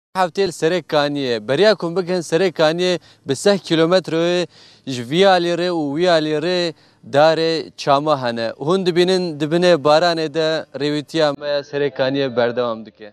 هفتیل سر کانیه بریا کن بکن سر کانیه به 3 کیلومتر جویالیره و ویالیره داره چاما هنه هون دبینه بارانه ده رویتیا ما سر کانیه بردوام دکه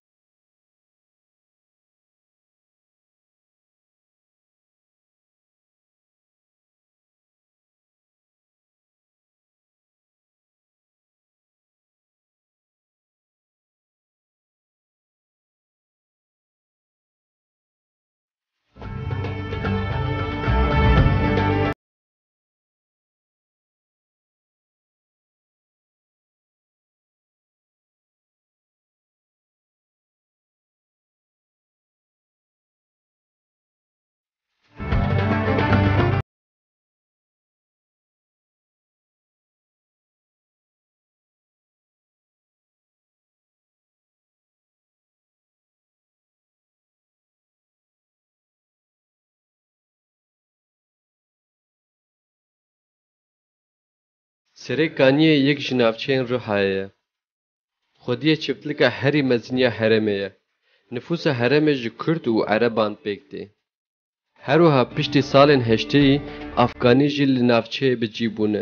سر کانیه یک جنابچین روحایه خودیه چفتلک هری مزنیا حرمه نفوس حرمه جی کرد و عربان بکتی هروها پشتی سالن هشتی افغانی جی لنافچه بجیبونه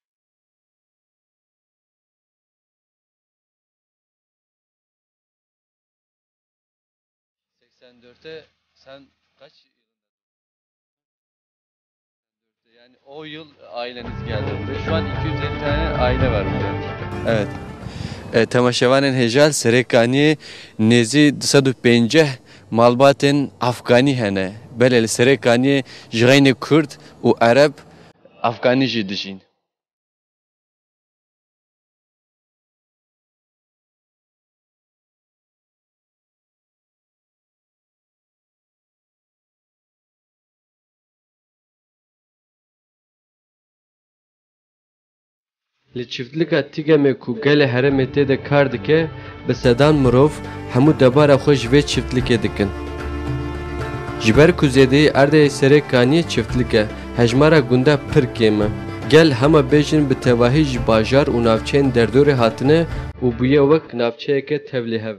84'te sen kaç yani o yıl aileniz geldi buraya. Şu an 250 tane aile var burada. Evet. Temaşevanên hejal serekanî nêzî 250 malbatên Afganî hene. Belê li serekanî ji xeynê Kurd û Ereb Afganî jî dijîn. Li çiftlika Tigeme ku gelê herêmê tê de kar dike, bi sedan mirov hemû debara xwe ji vê çiftlikê dikin. Ji ber ku zêdeyî erdê Serekaniyê çiftlik e, hejmara gunda pir kêm e. Gel hema bêjin bi tevahî ji bajar û navçeyên derdorê hatine û bûye wek navçeyeke tevlîhev.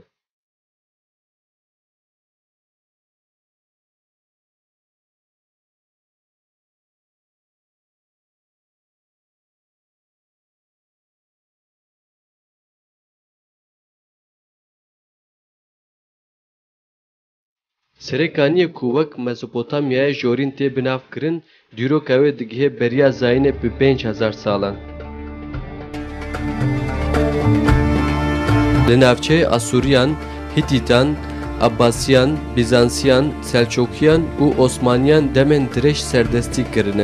Serekaniyê ku wek Mezopotamyayê jorîn tê binav kirin, dîroka wê digihe beriya zayînê bi 5000 salan. Li navçeyê Asûriyan, Hitîtan, Abbasiyan, Bizansiyan, Selçukyan û Osmaniyan demên dirêj serdestî kirine.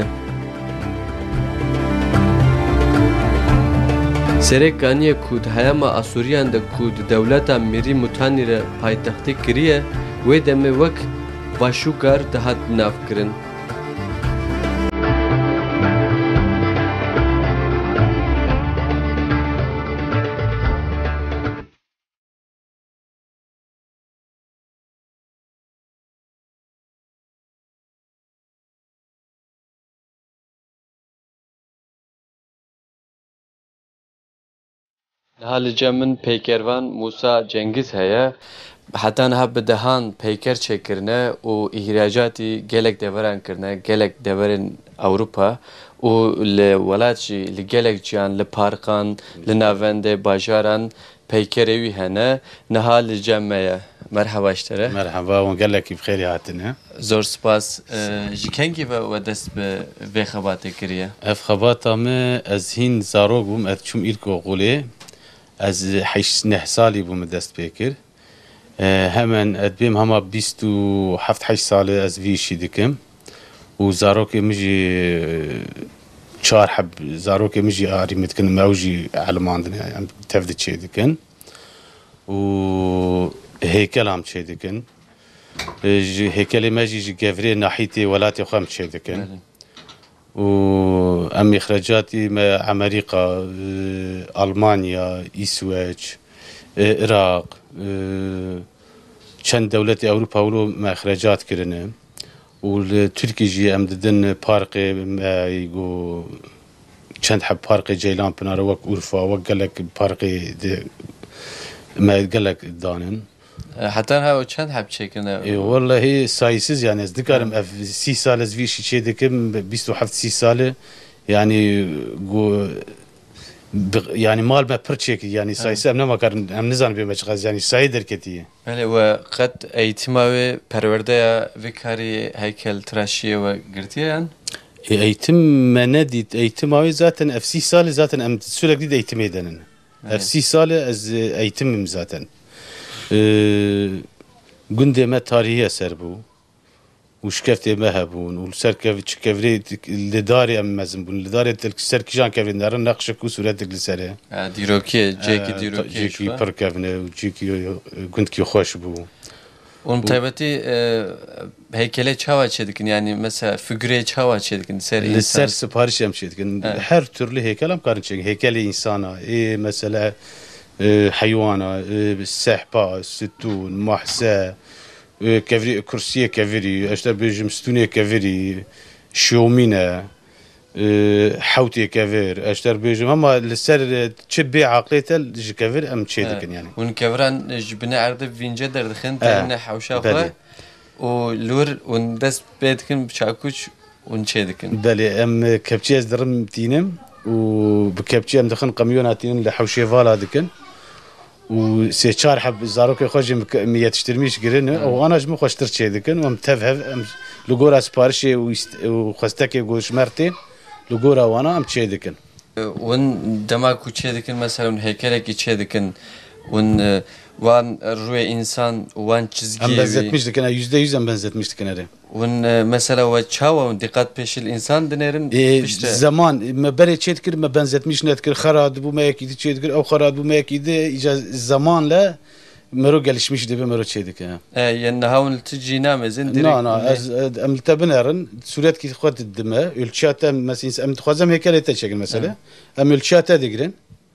Serekaniyê ku di heyama Asûriyan de ku di dewleta Mirî Mutanî re paytextî kiriye, wê demê wek başûkar dihat navkirin. Niha li cem min peykervan Musa Cengiz heye. Heta niha bi dehan peyker çêkirine û îhracatî gelek deveran kirine, gelek deverên Ewropa û li welat jî li gelek ciyan li parkan, li navendê bajaran peykerê wî hene. Niha li cem me ye. Merheba ji te re. Merhaba, û gelekî bi xêrî hatine. Zor spas. Ji kengî we dest bi vê xebatê kiriye? Ev xebata me ez hîn zarok bûm, ez çûm îlkoqûlê. Ez 8 salî bûm dest pê kir. Hemen edbêm hema 27 salê ez vî işî dikim. û zarokê min jî 4 heb zarokê min jî arî me dikin, ew jî elmandine, yani tev de çê dikin. û hêkelam çê dikin. Ji hêkelê me jî ji gevrê nahîtê welatê xwe em çê dikin. û em îxrecatî me Amerîka, Almanya, İsveç, Iraq, çend dewletê Ewropa wilo me îxrecat kirine. û li Tirkiyê jî em didin parkê me got çend heb parkê Ceylanpınarê wek Urfa, wek gelek parkê me gelek danin. Hatta ha o çend hep çekine. Vallahi sayısız yani ez dikarım ev 30 sal ez vi şi dikim 27 30 sal yani yani mal me pır çek yani sayısı em ne makarın em ne zan bir meçgaz yani sayı derketiye. Öyle ve kat eğitime ve perverdeye ve kari heykel tıraşiye ve girtiye yani. Eğitim menedit eğitim abi zaten FC sali zaten em sürekli de eğitim edenin. FC sali ez eğitimim zaten. Gündeme tarihi eser bu. Uşkefte mehbun, ulserkev çkevri lidari emmezim bun lidari telk serkijan kevrinlerin nakşe ku suretik lisere. Diroki, Jeki Diroki. Jeki perkevne, Jeki gündki hoş bu. Onun taybeti heykele çava çedikin yani mesela figüre çava çedikin ser insan. Ser sipariş em çedikin. Her türlü heykel am karın çedikin. Heykeli insana, mesela hayvana, sehpa, sütun, mahse, kevri kursiye kevri, işte bejim stune kevri, şomine, حوتي كافير اشتر بيجم اما لسر تشبي عقليته كافير ام تشيدكن يعني ون كافران جبنا عرض فينجا دردخن تاعنا حوشا خا ولور ون دس بيدكن بشاكوش ون تشيدكن بلي ام كابتشيز درم تينم وبكابتشي ام دخن قميوناتين لحوشي فالا دكن وسيشار حب زاروك خوجي 100 تشترميش قرن وانا جم خوشتر تشيدكن ومتفهف لغورا سبارشي وخستكي غوش مرتين لغورا وانا ام تشيدكن ون دماغ تشيدكن مثلا هيكلك تشيدكن ون وان روي انسان وان çizgi ام benzetmiştik yani %100 ام benzetmiştik yani ون mesela ve çava dikkat peşil insan denerin işte zaman me bere çetkir me benzetmiş netkir kharad bu mekidi çetkir o kharad bu mekidi zamanla mero gelişmiş de mero çedik ya yani havun tijina mezin direkt az am tabenerin suret ki xot dime ölçate mesela am txazam hekelete çekin mesela am ölçate digrin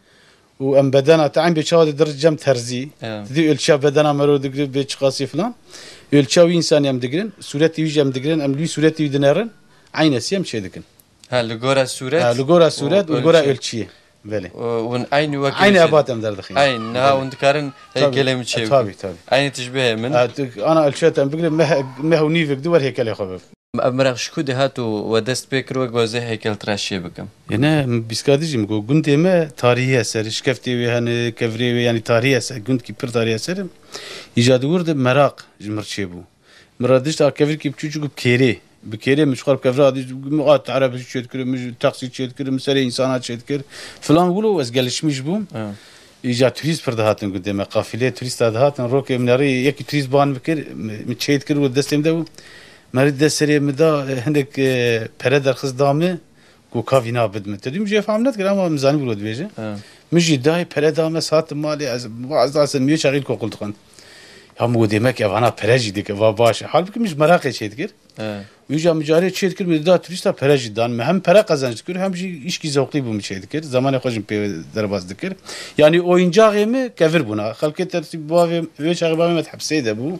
و ام بدنا تعين بيشاود درجم ترزي دي ölçe bedena mero digri be çıkası falan ölçe insan yam digrin sureti yücem digrin am li sureti yüdnerin aynı siyem şey dikin ha lugora suret ha lugora suret lugora ölçi böyle ون aynı vakit aynı abatem derdik aynı ha und karın heykelemi çevir tabii aynı tişbih min ana ölçetem bigri mehu nivik duvar heykeli xabab امرغ شكو ده هاتو ودست بكر وجوزه هيكل تراشيه بكم. يعني بيسكاديجم جو قندي ما تاريخي أسر شكفتي وهن كفري يعني تاريخي أسر قند كي بير تاريخي أسر إيجاد ورد مراق جمر شيبو مرادش تا كفر كي بتشوجو بكيري بكيري مش خرب كفر هذا مقاط عربي شيء تكر مش تاكسي شيء تكر مسألة إنسانات شيء تكر فلان قولوا أسقلش مش بوم إيجاد توريست بير دهاتن قدام قافلة توريست دهاتن روك مناري يكي توريست بان بكر متشيء تكر ودستم ده مرد دستري مدا هندك برادر خز دامه کو کافینا بدم تدیم جه فهمت کردم اما مزانی بود بیشه مجی دای پردامه ساعت مالی از اصلا میو شغیل کو قلت خان هم بودی مک اوانا پرجی دیگه و باشه حال بکی مش مراقه چید کرد ویجا مجاری چید کرد مدا توریستا پرجی دان هم para kazanç کرد هم iş ki zevkli bu چید کرد zaman خوشم pe درباز دکر yani oyuncağı mı kevir buna halkı tertib bu ve şağı bu methapseyde bu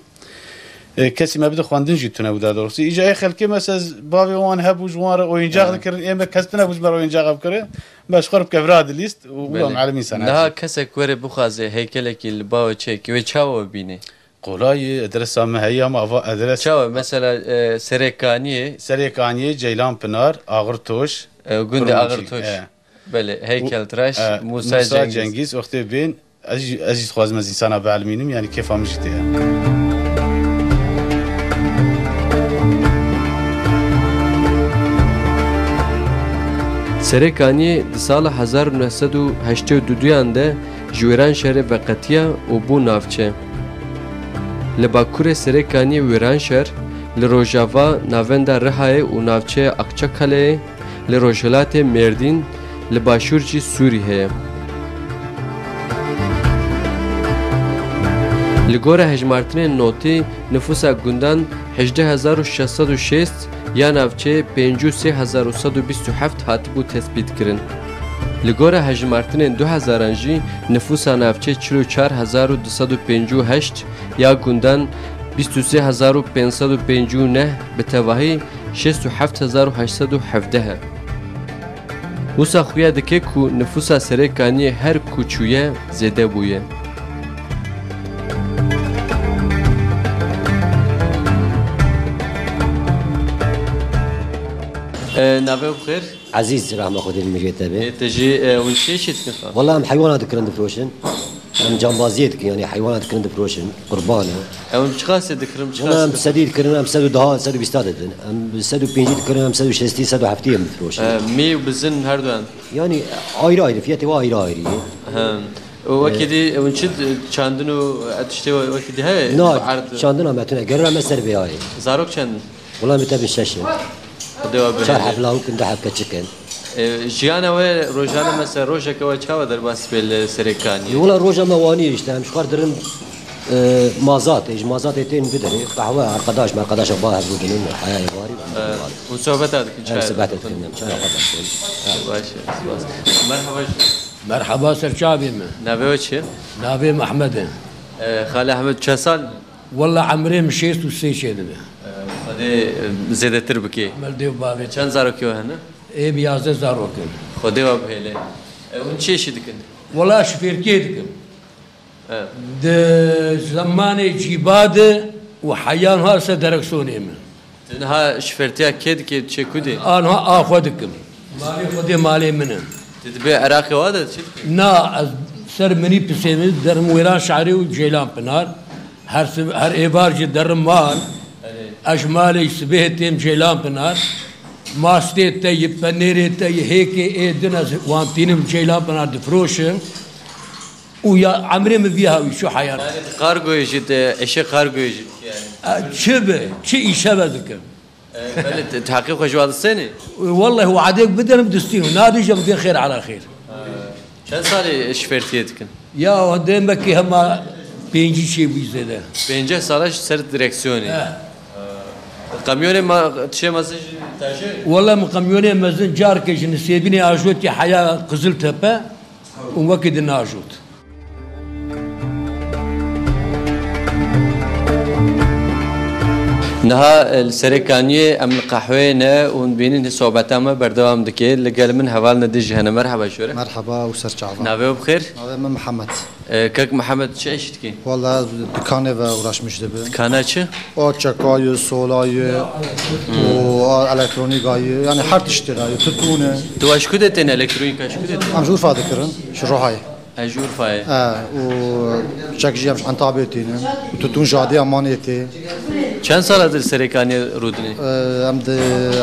کسی مبده خواندن جیتونه بوده درسته ایجای خلکی مثلا باوی وان هبو جوار oyuncak دکر اما کسبنا بوج بر oyuncak بکره باش خرب کفراد لیست و معلمی سنه نه کسی کوره بخوازه هیکلکی لباو چکی و چاو بینی قولای ادرس هم هی هم ادرس چاو مثلا سرکانیه جیلان پنار آغرتوش گوند آغرتوش بله هیکل تراش موسی جنگیز وقتی بین عزیز خوازم از انسان بعلمینم yani keyif almıştı ya سرکانی سال 1982 de جویران شهر وقتیه و بو نافچه لباکور سرکانی ویران شهر لروجاوا ناوندا رهای و نافچه اقچکله لروجلات مردین لباشورجی سوریه لگوره هجمارتن نوتی نفوس گندان 18606 یا نافچه 53127 هاتبو تثبیت کرن. لگوره هجمارتن 2000 جی نفوس نافچه 44258 یا گندان 23559 به تواهی 67817. وسا خویا دکه کو نفوس سرکانی هر کوچویه زده بویه. نبه بخیر عزيز رحمة خدي المجيتة تجي ونشي شي تكفى والله هم حيوانات كرند فروشن هم جامبازيت يعني حيوانات كرند فروشن قربانة اون چقاس دکرم والله هم چقاس سديد كرن هم سدو دها سدو بيستادتن هم سدو بينجيت كرن هم سدو شستي سدو حفتي هم فروشن می و بزن هر دوان يعني ayrı ayrı fiyatı var ayrı ayrı وكدي ونشد چاندنو اتشتي وكدي هي نا عرض شاندنا متنا قرر مسر بياي زاروك چند والله متابع الشاشة دوا شهر به حفلة وكنت حفلة تشكن جيانا و روجانا مثلا روجا كوا چاوا در باس بال سركاني والله روجا مواني işte هم شخار درن مازات ايش مازات يتين بدري قهوة arkadaş ما arkadaş باه بودن حياة واري وصحبت هذيك هم سبعة تكلم شهر باش مرحبا مرحبا سرچابي من نبه چه نابي محمد خالي احمد چه سال والله عمري مشيت وسي شيدنا خدي زيادة تربكي ملدي بابي چند زاروك يو هنا اي بيازه زاروكن خدي واب هيله ونشي شي دكن والله شفير كيدكم د زمان جيباد وحيان هارسه دركسوني من تنها شفرتيا كيد كي تشكودي انا اخذكم مالي خدي مالي منه تتبيع عراقي وهذا شو نا سر مني بسيني درم ويران شعري وجيلان بنار هر ايبار جي درم مال اجمالي سبيتين جيلان بنار ماستي تي بنيري تي هيك اي دنا وانتينم جيلان بنار دفروشم ويا عمري مبيها شو حياة قارجو يجي اشي قارجو يجي يعني شبه شي شبه بل تحقيق جواد السنة والله هو عاديك بدنا بدستينه نادي جنب خير على خير كان صار شفرتيتك يا هدين بكي هما بينجي شي بيزيده بينجح صارش سر ديركسيوني القميوني ما تشي مسج تاجي والله من قميوني مزن جارك جن سيبني اجوتي حياه قزل تبا ووكد ناجوت نها السركانية أم القحوينا ونبينين صوبتها ما بردوام دكي لقال من هوالنا دج هنا مرحبا شورة مرحبا وسر شعبان نابه بخير أنا محمد كاك محمد شو عشتكي والله دكانه و وراش مجدبه كانا چه او چکای سولای و الکترونیکای yani her tiştirayı tutunu تو اش كودتين الكترونيك اش كودتين am jur fadı kırın şuruhay اجور فاي o çekci amş antabetini tutun jadi amaneti چند سال از السركانية رودني am de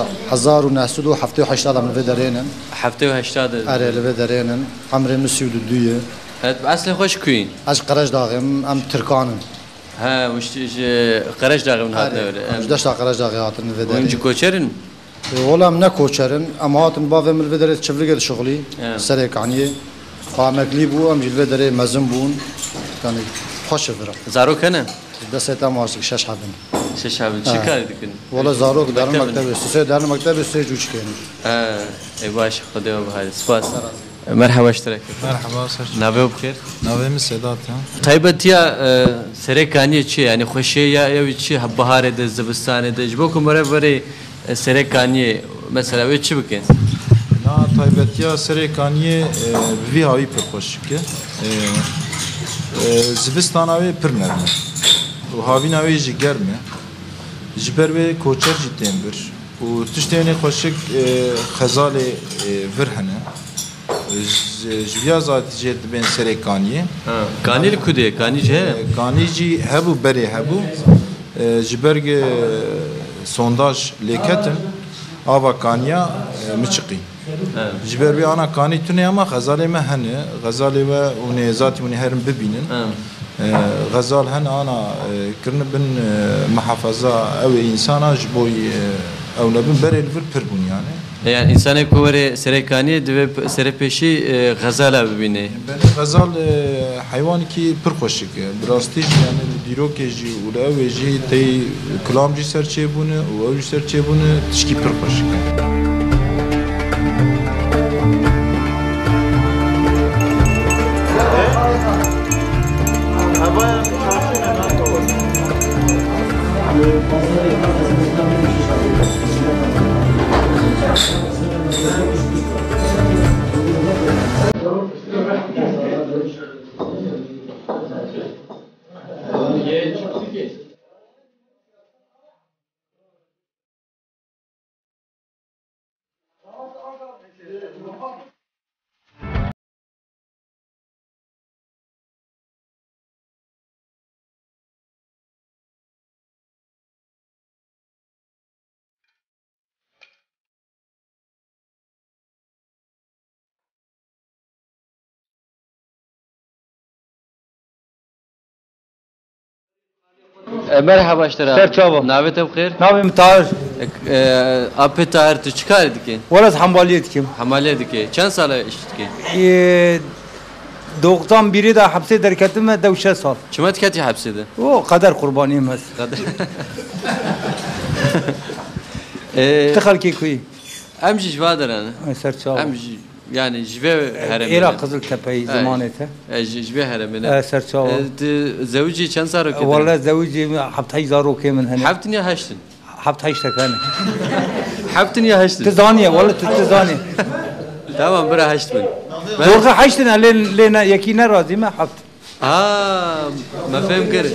1978 adam ve derenen حفته و هشتاد arel ve derenen amre müsüdü düye هات اصلا خوش كوين az qaraj dağım am Türkanın ها وش قرش داغ من هات نور az da qaraj dağı hatın ve derenen ويمجي كوچرن والله ne koçerin ama hatın bavem ve deret çevre şغلي سرکانیه فامکلی بو ام جلوه داره مزن بون yani خوش برا زارو كنا دسته ماسك شش حبن شش عامل شو كان دكن والله زاروك دار مكتب سه دار مكتب سه جوج كان اي باش خدوا بهذا سباس مرحبا اشترك مرحبا سر نابه بخير نویم سیدات طيبتيا سركانية شي يعني خوشي يا شي بهار ده زبستان ده جبوكم بري سركانية مثلا وي چی بکن نا تایبەتیا سەرێکانیە vî havî pir xweş dike zivistan wê pir nerm e û havîna wê jî germ e ji ber wê koçer jî tên bir û tiştên xweşik xezalê vir hene ji vîya zatî jê dibên serêkaniyê kanî li kudê kanî jî heye kanî jî hebû berê hebû ji ber sondaj lêketin ava kaniya miçiqî ji ber vê ana kanî tune ama xezalê me hene xezalê we hûn ê zatî hûn ê herin bibînin xezal hene ana kirine bin mihafeza ew ê însana ji bo ew nebin berê li vir pir bûn yani yani insanê ku were serêkaniyê divê serêpêşî xezala bibîne xezal heywanekî pir xweşik e bi rastî jî yani li dîrokê jî û li ew ê jî tê kulam jî serçêbûne û ew jî serçêbûne tişkî pir xweşik e Merhaba işler abi. Serçava. Navet ev khair. ناوي متعار Abi tahir tu çıkar dike. ولد حنبالية كم Hamale dike. Çen sala iş dike. دوقتان biri de hapse derketime devşe sal. Çimet kati hapsede. O kadar kurbanıyım hız. Tıkal ki kuyi. Em jivadar ana. Serçava. Em yani jive heremine. İrak Kızıltepe'yi zamanete. Jive heremine. Serçava. Zevci çen sara kedi. والله زوجي حبتهي زارو كي من هنا. Haftin ya haştin. حبتهي اشتكاني. Haftin ya haştin. تزانية والله تزاني. Tamam bıra haştin. دورك حشتنا لين يكينا راضي ما حبت. ما فهم كده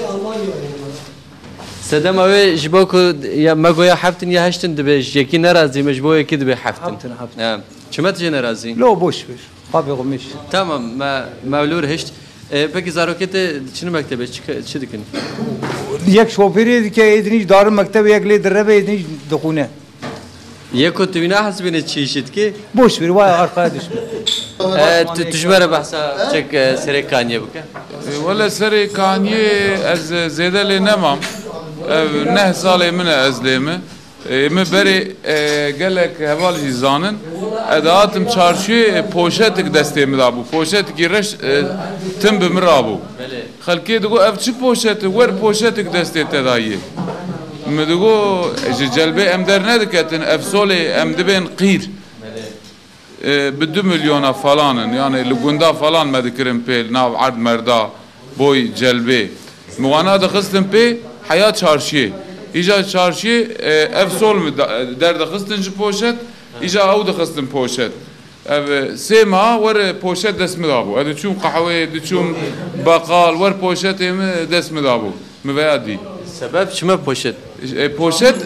سدام اوي جبوكو يا ماغويا حفتن يا هشتن دبي جيكي نرازي مجبوي كده بحفتن حفتن. نعم شمت جي نرازي لو boş ver. Abi olmuş. tamam ما مولور هشت peki zarokete çini mektebe çıdıkın یک شوفری که ایدنیش دارم مکتب یک لی دربه ایدنیش دخونه. Yeko tüyüne hasbine çeşit ki boş ver vay arkaya düşme. tücmere bahsa çek serek kaniye bu ka ولا سري كانية از زيادة لي نمام نه سالي من ازليمه emi beri gelek heval jizanın edatım çarşı poşetik desteğimi da bu poşet giriş tüm bimir abu halki digo evçi poşeti ver poşetik desteği tedayı mi digo celbe emder ne diketin efsoli emdibin qir بدو مليون فلان يعني لقندا فلان ما ذكرن بي ناو عرض مردا بوي جلبي موانا دخستن بي حياة çarşı İca çarşı ev sol mu derde xistin ji poşet İca ew dixistin poşet ev sema wer poşet desmi da bu ev çum qahve çum bakal wer poşet mi desmi da bu müveyadi sebep çime poşet poşet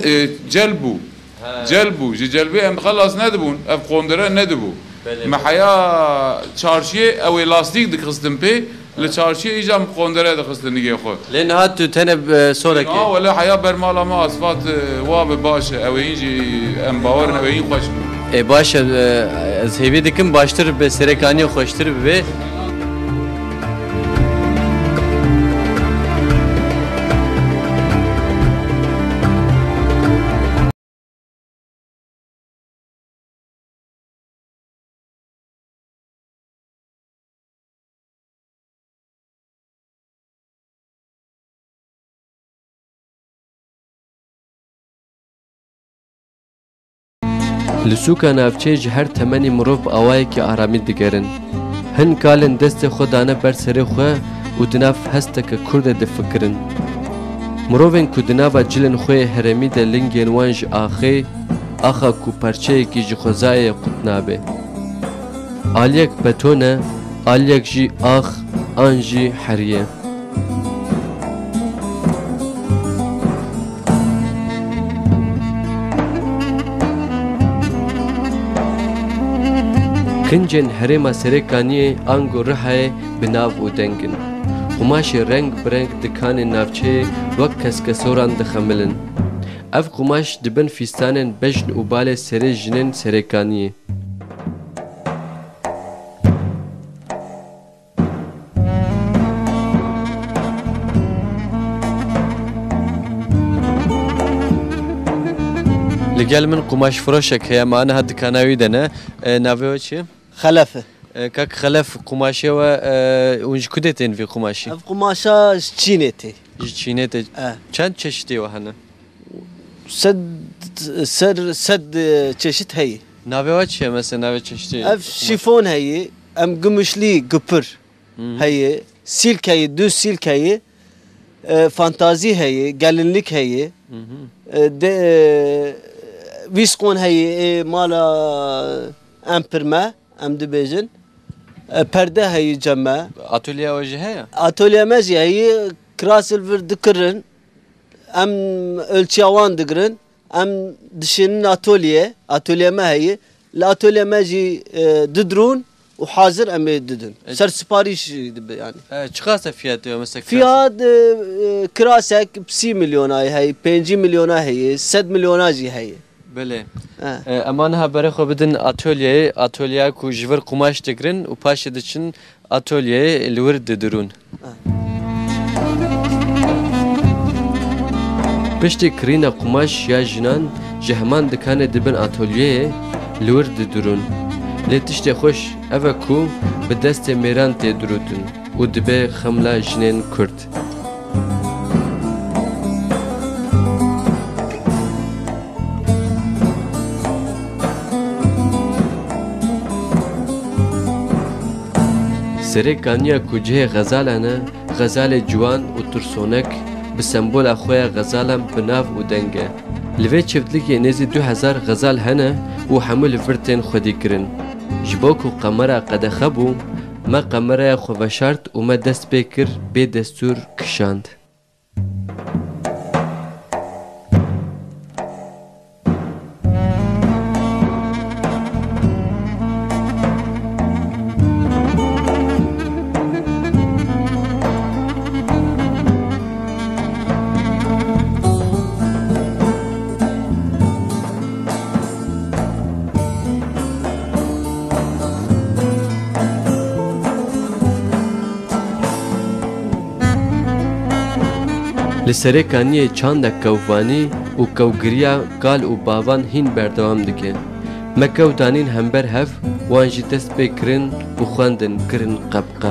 celbu ji celbi em xalas nedibun ev qondere nedibu محیا چارشی اوی لاستیک دخستم پی لچارشی ایجام قندره دخستن نگه خود. لین هات تو تنب سولکی. ولی حیا برمالا ما اصفات واب باشه اوی اینجی ام باور اوی این خوش. باشه از هیوی دکم باشتر به سرکانی خوشتر به لسوکا نافچه جهر تمنی مروف آوای که آرامی دگرن هن کالن دست خودانه بر سر خو و دناف هست که کرد دفکرن مروفن که دنابا جلن خوی هرمی ده لنگین وانج آخا کو پرچه کی جخوزای قطنابه آلیک بتونه آلیک جی آنجی حریه کنجن هرما سرکانی آنگو رهای بناو و دنگن قماش رنگ برنگ دکان نافچه وک کسکسوران دخملن اف قماش دبن فیستانن بجن و بال سر جنن سرکانی لقال من قماش فروشك هي معنا هاد كاناوي دنا نافيو چی خلفه كاك خلف قماشة ونج كدتين في قماشي قماشة چینته چینته چند چشتی وهنا سد چشت هي نافيو چی مثلا نافيو چشتی اف شیفون هي ام قمشلي قبر هي سلك هي دو سلك هي فانتازي هي قالنلك هي ويسقون هي مالا امبرما ام دبيجن پرده هي جمع اتوليا وجهه اتوليا مزي هي كراسل فر دكرن ام ölçüyan دگرن ام دشين اتوليا ما هي الاتوليا ماجي ددرون وحاضر ام ددن سر سپاريش يعني چقاسه فiyatı mesela فiyat krasek 3 milyon هي 5 milyon هي 7 milyon هي بله امان ها برای خو بدن اتوليه کو جور قماش دگرن و پاش دچن اتوليه لور ددرون Piştî kirîna qumaş ya jinan ji heman dikanê dibin atölyeyê li wir didurûn. Lê tiştê xweş ev e ku bi destê mêran tê dirûtin û dibe xemla jinên Kurd. Serêkaniya ku cihê xezalan e, xezalê ciwan û tirsonek bi sembola xwe ya xezalan bi nav û deng e. Li vê çiftlikê nêzî 2000 xezal hene û hemû li vir tên xwedî kirin. Ji bo ku qemera qedexe bû, me qemeraya xwe veşart û me dest pê kir bê destûr kişand. Li serêkaniyê çandek kevvanî û kevgiriya kal û bavan hîn berdewam dike. Me kew danîn hember hev, wan jî dest pê kirin û xwendin kirin qebqeb.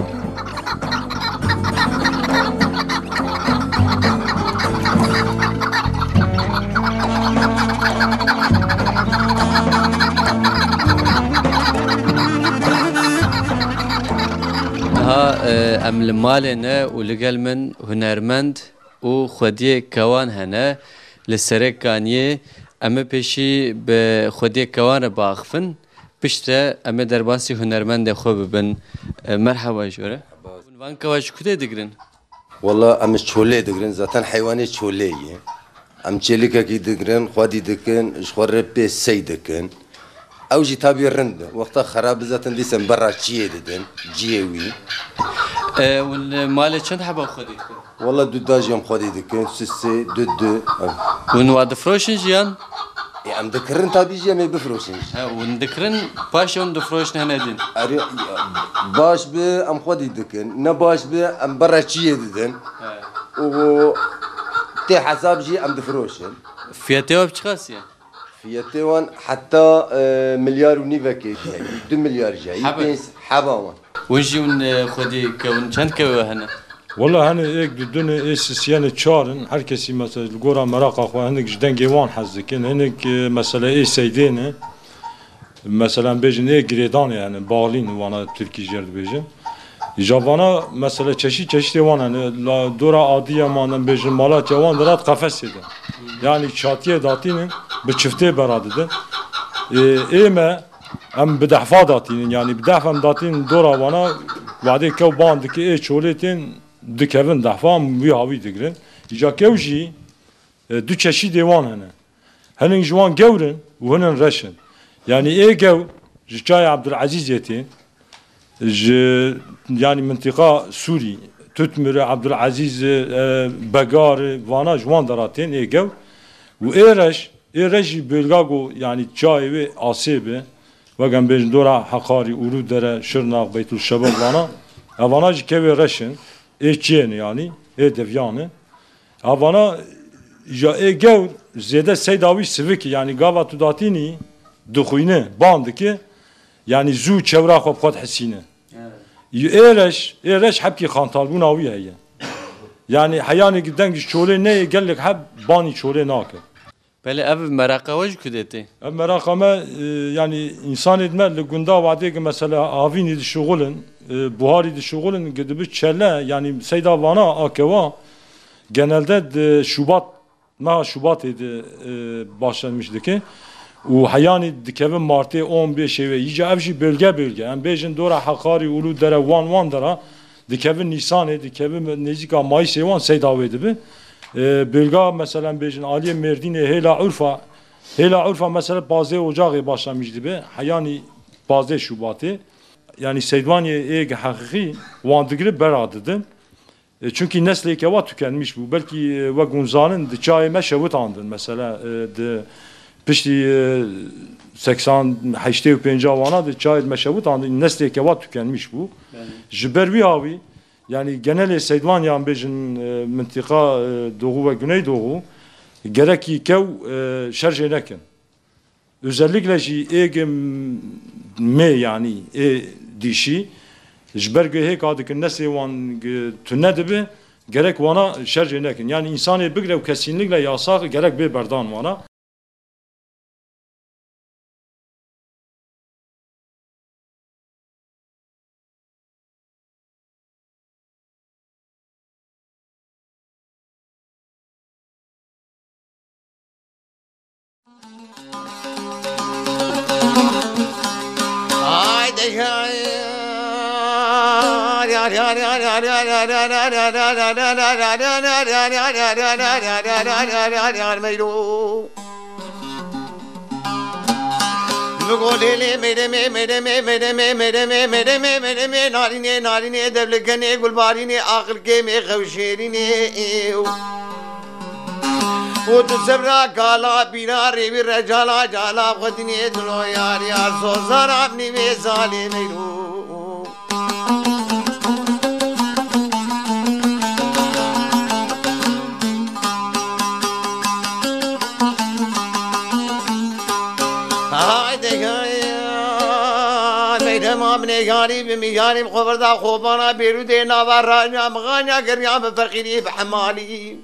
Ha em li malê ne û li gel min hunermend û xwediyê kewan hene li serêkaniyê em ê pêşî bi xwediyê kewan re biaxivin pişt re em ê derbasî hunermendê xwe bibin. Merheba jî. Van kewa ji kutê digirin? والله ام çolê digirin zaten heywanê çolê ye em çêlikekî digirin xwedî dikin ji xwe re pê sey dikin ew jî tabî rind in wexta xerab zaten dîsem berra çiyê didin ciyê wî Malê çend heba xwedî dikin? والله du dajiyam xwedî dikin sisê du Hûn wa difroşin jiyan? em dikirin tabî jî em ê bifroşin Hûn dikirin paşê hûn difroşin hene din. baş bi em xwedî dikin ne baş bi em berra çiyê didin û tê hesab jî em difroşin Fiyatê we bi çi qasî ye? Fiyatê wan heta milyar û nîvekê heye 2 milyar jî heba wan Hûn jî hûn xwedî kewin çend kewê hene? والله هني ايك دونه اساسيان تشارن herkesi mesela gora meraka xwe hinek ji dengê wan hez dikin hinek mesela ê seydêne mesela bêjin ê girêdan yani balîn wana Tirkî jêr dibêjin javana mesela çeşit wan hani dora adiya manan bêjin Malatya wan dirat qefesê de yani çatiye datînin bi çiftê bera didin ême em bi dehfa datînin yani bi dehfa em datînin dora wana vadê kew ban dike ê çolê tên dikevin dehfam wî havî digirin. Îca kew jî du çeşîdê wan hene. Hinek ji wan gewrin û hinin reşin. Yani ê gew ji çayê Abdulazîzê tê ji yani mintika Sûrî, Tutmire, Abdulazîz Begarê vana ji wan dera tên ê gew û ê reş jî bêlgago yani çayê wê asê be wegem bêjin dora Heqarî, Ûrû dere, Şirnak, Beytulşebab vana evana jî kevê reşin ê yani ê devyanê evana ya ê gew zêde seyda wî sivikî yani gava tu datînî dixwîne ban dike yani zû çewra xwe bixwat hesîne ê reş hepkî xantalbûna wî heye yani heyanekî dengî çolê neyê gelek hep banî çolê nake Belê ev meraka we ji kutê tê? Ev meraka me yani insanê me li gunda wadê mesela avînî dişuxulin buharî dişuxulin dibi çelle yani seyda vana akeva genelde Şubat meha Şubatê de başlanmış dike û heyanî dikevin Martê 15 ve îca ev jî bölge em bêjin dora Heqarî Ûlû dere wan dera dikevin Nîsanê dikevin nêzîka Mayîsê wan seyda wê dibe bölge mesela bêjin Aliye Merdînê Hêla Urfa mesela 15 Ocağê başlamış dibe heyanî 15 Şubatê yani Seydvaniye êg heqîqî wan digirî bera didin çünkü neslê kewa tükenmiş bû belkî wek hûn zanin di çayê me şewit andin mesela di piştî 85 wana di çayê me şewit andin neslê kewa tükenmiş bû ji ber wî havî yani genelê Seydvaniyan bêjin mintika Doğu ve Güneydoğu gerekî kew şerjê nekin. Özellikle jî êgim mê yanî ê dîşî ji ber ku hêka dikin nesê wan tune dibe gerek wana şerjê nekin. Yani insanê bigire û kesînlikle yasa gerek bê berdan wana. narine devlekene gulbarine akıl keme xevşerine o tu sebra kala bina revi rejala jala khadine dro yar yar sozar apni ve zalimeyru امامne yarib mi yarib khabarda khobana berude navaranya mganya geryam fakiri bhamali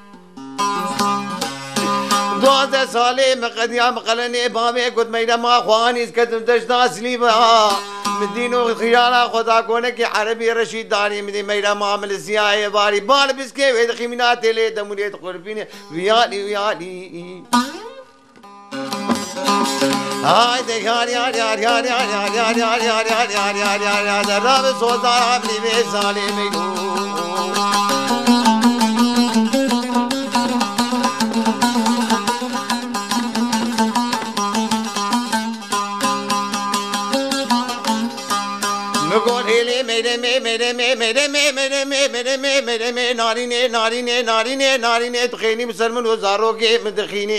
دوازده ساله مقدیام قلنه بامه کد میرا ما خوانیز کتم دشتا اصلی با مدینو خیالا خدا کنه که عربی رشید داری مدی میرا معامل سیاه باری بال بسکه وید خیمینات لی دمولیت قربینه ویالی ویالی های ده یار یار یار یار یار یار یار یار یار یار یار یار یار یار در راب سوزار عملی به ساله میدو मेरे नारी ने तखीनी मुसलमान हजारों के मदखीने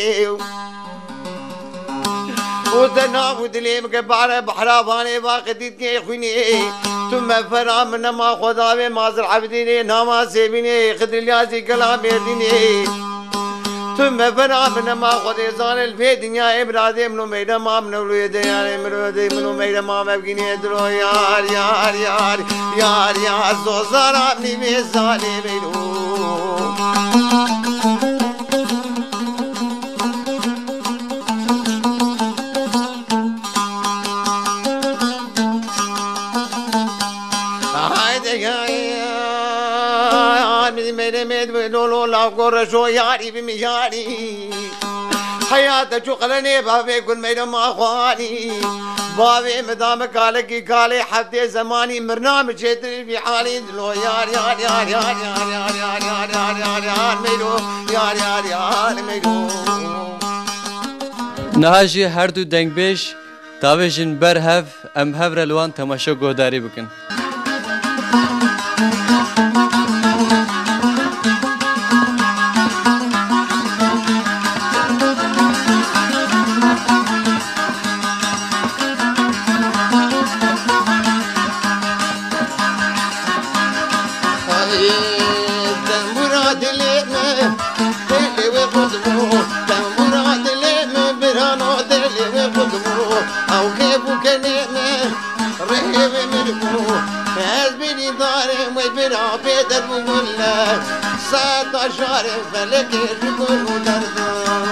उतना उदलेम के बारे बहरा बाने वाक़दी के खुने तुम फराम नमा खुदा वे माजर अब्दीने नामा सेबिने खदलिया से कलाम दीने तुम फराम नमा खुदे जान الفي दुनिया इब्राहिम नो मेरा माम नो ले दे यार मेरा माम अबगिने दरो यार यार यार यार यार सो सारा अपनी में साले मेरो لولو لاغو رشو ياري بمياري حياتك شغلني بابي كل ميدا ما اخواني بابي مدام كالكي كالي حتى زماني برنامج شتري في حالي دلو يار يار يار يار يار يار يار يار يار يار يار ميدو يار يار يار ميدو نهاجي هر دو دنگبش تاوجن برهف ام هفر الوان تماشا گوداری بکن فلك الركن ودردا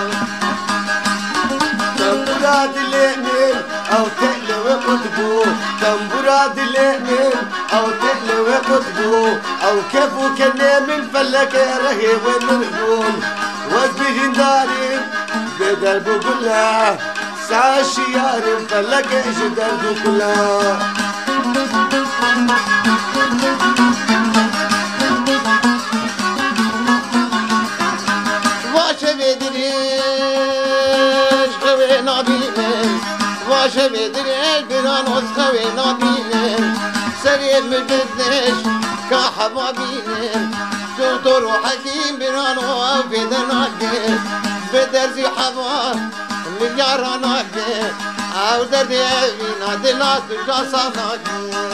تنبراد اليمين او تقلو قطبو تنبراد اليمين او تقلو قطبو او كيفو كني من فلك رهيب المرهون وزبي داري بدربو كلها ساشي ياري فلك جدربو كلها واشه بدرش بران خوي نابينم سرير مبدش كحبابينم دكتور وحكيم بران وفدناك بدرزي حبا ملياراناك او دردينا دلات جاساناك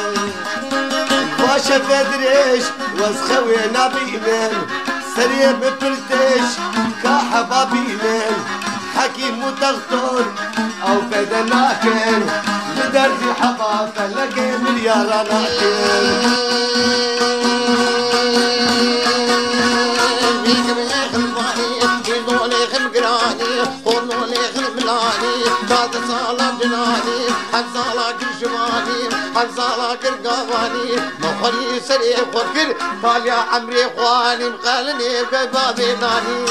واشه بدرش خوي نابينم سرير مبدش كحبابينم دكتور او فدا ناكل بدرجي حبا فلقي مليار ناكل حزالا كرقواني مخلي سريع وكر طالع عمري خواني مخالني ببابي ناني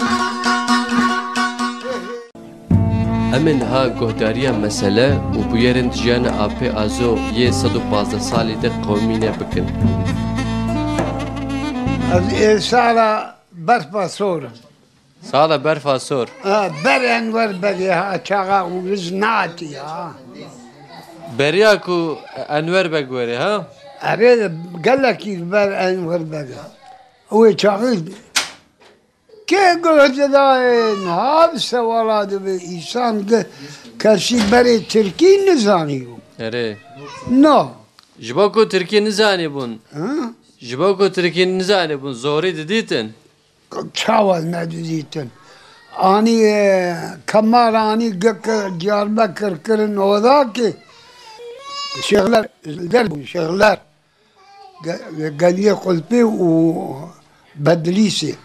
امن ها گهداریا مسئله و بویرن جیان آپی آزو یه 115 سالی ده قومینه بکن از سالا برفا سور سالا برفا سور برین ور بگی ها چاقا و رزناتی ها بریا کو انور بگوری ها اره گلکی بر انور بگی اوی چاقی که گفت داین ها سوالا دو به ایسان کسی برای ترکی نزانی اره نه جبا کو ترکی نزانی بون جبا کو ترکی نزانی بون زوری دیدیتن چاول ندیدیتن آنی کمال آنی جاربکر کرن اودا که شغلر دربون شغلر قليه قلبي وبدليسي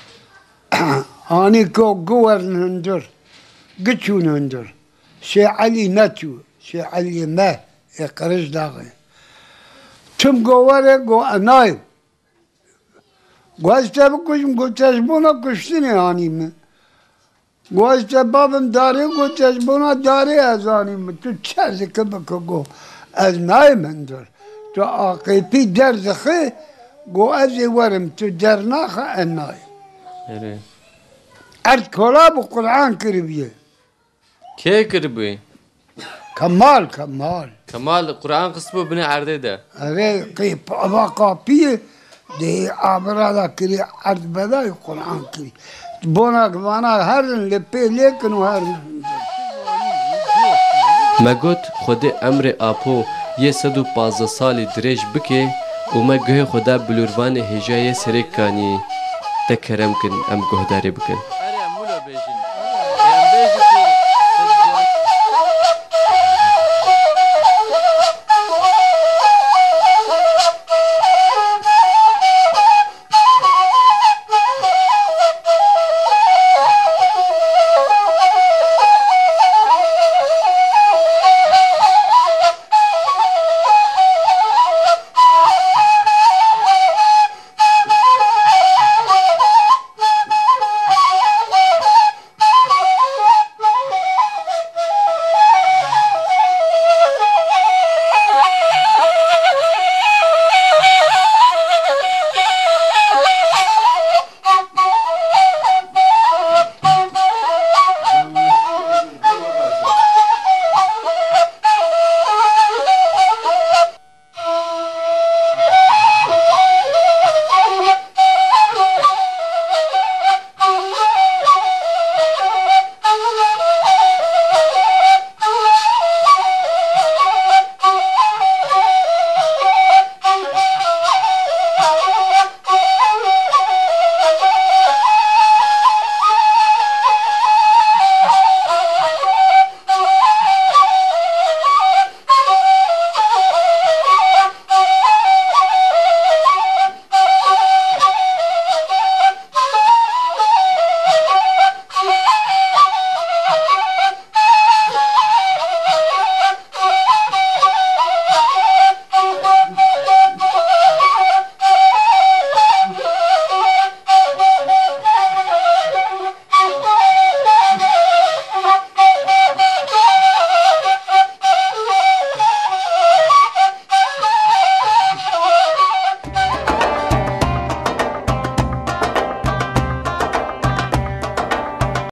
اني قوار نندر قتشو نندر شي علي نتو شي علي ما يقرش داغي تم قواري قو انايو قوازتا بكوشم قلت تجبونا كشتني اني ما قوازتا بابم داري قلت تجبونا داري ازاني ما تتشازك بكو از ناي مندر تو آقیپی درزخه گو ازی ورم تو درناخه انای ارد کلا بو قرآن کربیه که کربیه؟ کمال قرآن قسمو بنی عرده ده اره قیب ابا قاپیه ده آبرادا کری عرد بدای قرآن کری بونا کوانا هرن لپی لیکن و هرن مگوت خود امر آپو یه 115 سالی درێژ بکێ و me guhê xwe da bilûrvanê hêjayê serêkaniyê te kerem kin em guhdarî bikin.